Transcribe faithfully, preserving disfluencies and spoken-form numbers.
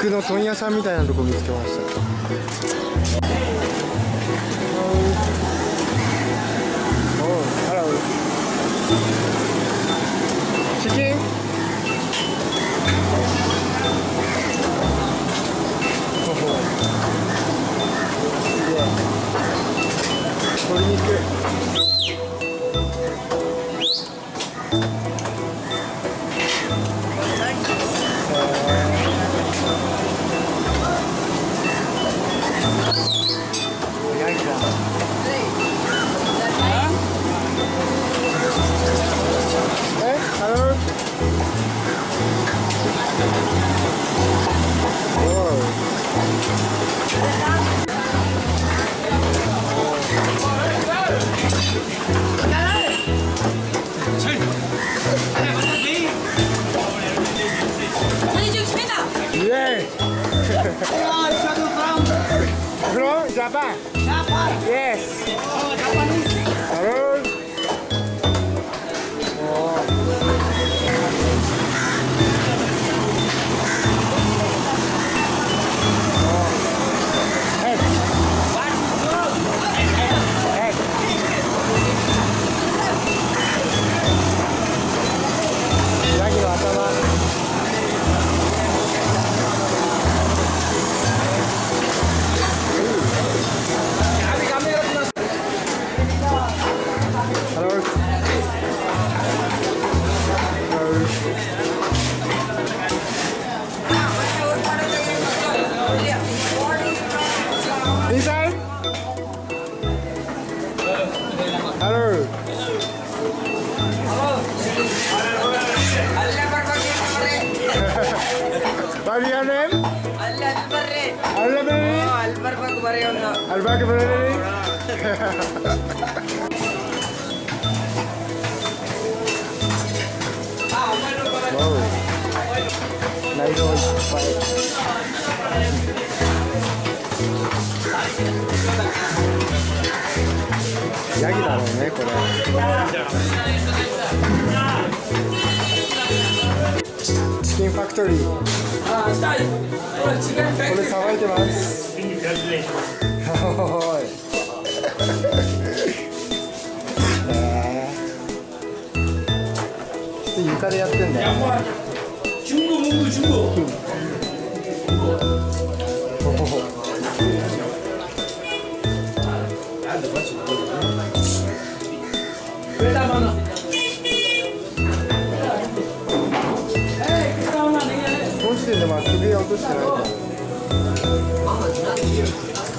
肉の問屋さんみたいなとこ見つけました。チキン？鶏肉。From Japan. Japan. Yes. Oh, Japanese. Hello. Oh. Egg. What? Egg. Yagi no atama. Inside? Hello. What is your name? Al-Barre. Al-Barre. Wow. Nice one.ヤギだろうね、これ。チキンファクトリー。これさばいてます。おい。床でやってんだよ。 중국몽구 중국. この時点でまあ首は落としてないから。